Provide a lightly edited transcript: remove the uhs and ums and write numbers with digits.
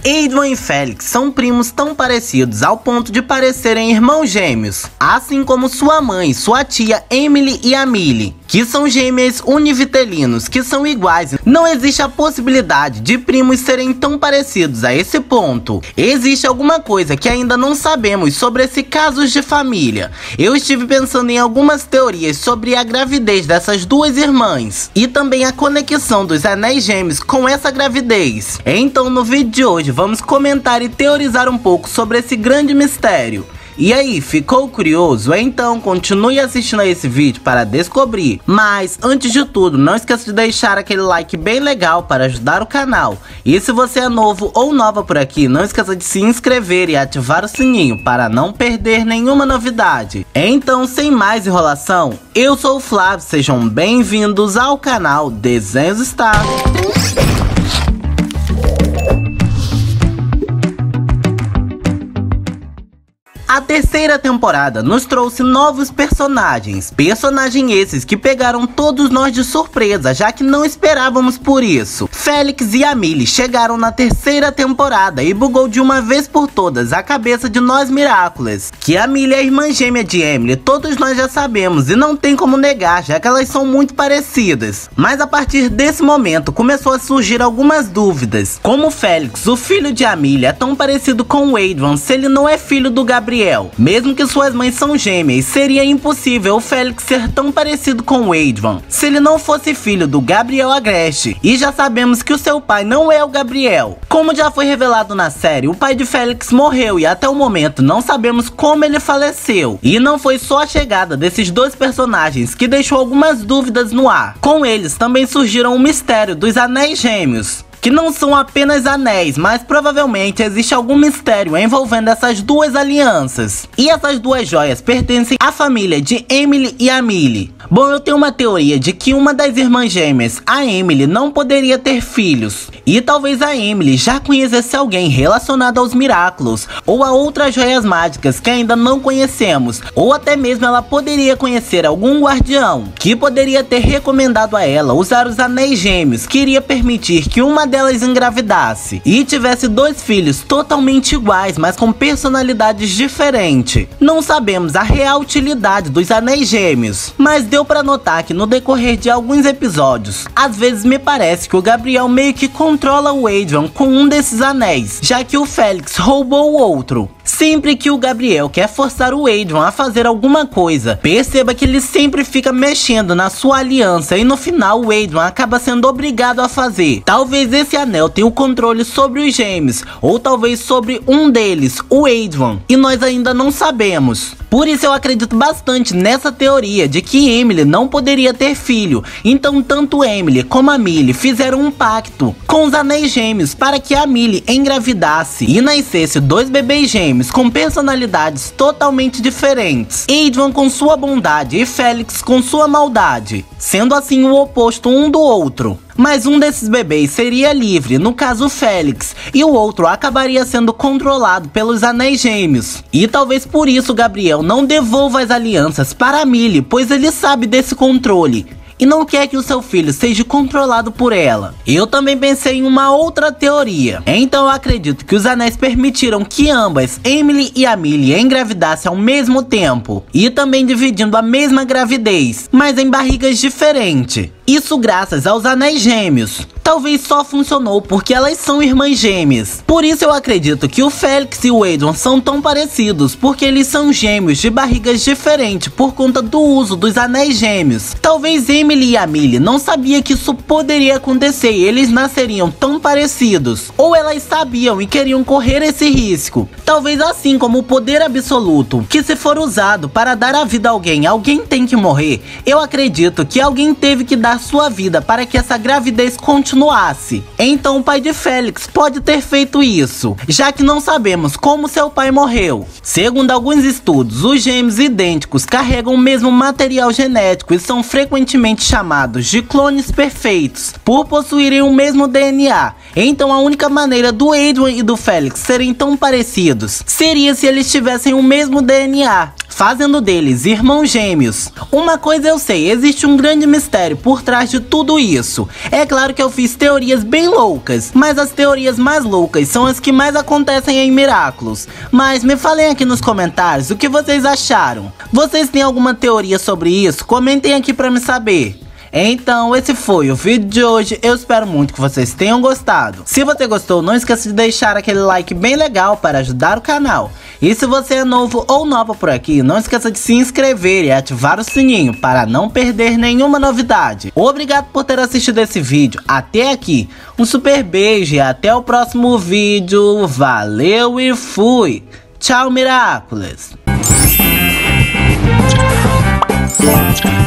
Adrian e Felix são primos tão parecidos ao ponto de parecerem irmãos gêmeos, assim como sua mãe, sua tia Emily e Amelie, que são gêmeas univitelinos, que são iguais. Não existe a possibilidade de primos serem tão parecidos a esse ponto. Existe alguma coisa que ainda não sabemos sobre esse caso de família. Eu estive pensando em algumas teorias sobre a gravidez dessas duas irmãs e também a conexão dos anéis gêmeos com essa gravidez. Então no vídeo de hoje vamos comentar e teorizar um pouco sobre esse grande mistério. E aí, ficou curioso? Então continue assistindo a esse vídeo para descobrir. Mas antes de tudo, não esqueça de deixar aquele like bem legal para ajudar o canal. E se você é novo ou nova por aqui, não esqueça de se inscrever e ativar o sininho para não perder nenhuma novidade. Então, sem mais enrolação, eu sou o Flávio, sejam bem-vindos ao canal Desenhos Star. A terceira temporada nos trouxe novos personagens esses que pegaram todos nós de surpresa, já que não esperávamos por isso. Felix e Amelie chegaram na terceira temporada e bugou de uma vez por todas a cabeça de nós Miraculous. Que Amelie é a irmã gêmea de Emily, todos nós já sabemos e não tem como negar, já que elas são muito parecidas. Mas a partir desse momento começou a surgir algumas dúvidas, como Felix, o filho de Amelie, é tão parecido com o Adrian se ele não é filho do Gabriel. Mesmo que suas mães são gêmeas, seria impossível o Felix ser tão parecido com o Adrian se ele não fosse filho do Gabriel Agreste. E já sabemos que o seu pai não é o Gabriel. Como já foi revelado na série, o pai de Felix morreu e até o momento não sabemos como ele faleceu. E não foi só a chegada desses dois personagens que deixou algumas dúvidas no ar. Com eles também surgiram o mistério dos anéis gêmeos, que não são apenas anéis, mas provavelmente existe algum mistério envolvendo essas duas alianças. E essas duas joias pertencem à família de Emily e Amelie. Bom, eu tenho uma teoria de que uma das irmãs gêmeas, a Emily, não poderia ter filhos. E talvez a Emily já conhecesse alguém relacionado aos Miraculous, ou a outras joias mágicas que ainda não conhecemos. Ou até mesmo ela poderia conhecer algum guardião, que poderia ter recomendado a ela usar os anéis gêmeos, que iria permitir que uma delas engravidasse e tivesse dois filhos totalmente iguais, mas com personalidades diferentes. Não sabemos a real utilidade dos anéis gêmeos, mas deu pra notar que no decorrer de alguns episódios, às vezes me parece que o Gabriel meio que controla o Adrian com um desses anéis, já que o Felix roubou o outro. Sempre que o Gabriel quer forçar o Adrian a fazer alguma coisa, perceba que ele sempre fica mexendo na sua aliança e no final o Adrian acaba sendo obrigado a fazer. Talvez esse anel tenha o controle sobre os gêmeos, ou talvez sobre um deles, o Adrian, e nós ainda não sabemos. Por isso eu acredito bastante nessa teoria de que Emily não poderia ter filho. Então tanto Emily como Amelie fizeram um pacto com os anéis gêmeos para que Amelie engravidasse e nascesse dois bebês gêmeos com personalidades totalmente diferentes. Adrian com sua bondade e Felix com sua maldade, sendo assim o oposto um do outro. Mas um desses bebês seria livre, no caso Felix, e o outro acabaria sendo controlado pelos anéis gêmeos. E talvez por isso Gabriel não devolva as alianças para Amelie, pois ele sabe desse controle e não quer que o seu filho seja controlado por ela. Eu também pensei em uma outra teoria. Então eu acredito que os anéis permitiram que ambas, Emily e Amelie, engravidassem ao mesmo tempo, e também dividindo a mesma gravidez, mas em barrigas diferentes. Isso graças aos anéis gêmeos. Talvez só funcionou porque elas são irmãs gêmeas. Por isso eu acredito que o Felix e o Adrian são tão parecidos, porque eles são gêmeos de barrigas diferentes por conta do uso dos anéis gêmeos. Talvez Emily e Amelie não sabiam que isso poderia acontecer e eles nasceriam tão parecidos. Ou elas sabiam e queriam correr esse risco. Talvez assim como o poder absoluto, que se for usado para dar a vida a alguém, alguém tem que morrer. Eu acredito que alguém teve que dar sua vida para que essa gravidez continuasse. Então o pai de Felix pode ter feito isso, já que não sabemos como seu pai morreu. Segundo alguns estudos, os gêmeos idênticos carregam o mesmo material genético e são frequentemente chamados de clones perfeitos, por possuírem o mesmo DNA. Então a única maneira do Adrian e do Felix serem tão parecidos seria se eles tivessem o mesmo DNA. fazendo deles irmãos gêmeos. Uma coisa eu sei, existe um grande mistério por trás de tudo isso. É claro que eu fiz teorias bem loucas, mas as teorias mais loucas são as que mais acontecem em Miraculous. Mas me falem aqui nos comentários o que vocês acharam. Vocês têm alguma teoria sobre isso? Comentem aqui pra me saber. Então esse foi o vídeo de hoje, eu espero muito que vocês tenham gostado. Se você gostou, não esqueça de deixar aquele like bem legal para ajudar o canal. E se você é novo ou nova por aqui, não esqueça de se inscrever e ativar o sininho para não perder nenhuma novidade. Obrigado por ter assistido esse vídeo até aqui, um super beijo e até o próximo vídeo, valeu e fui! Tchau, Miraculous!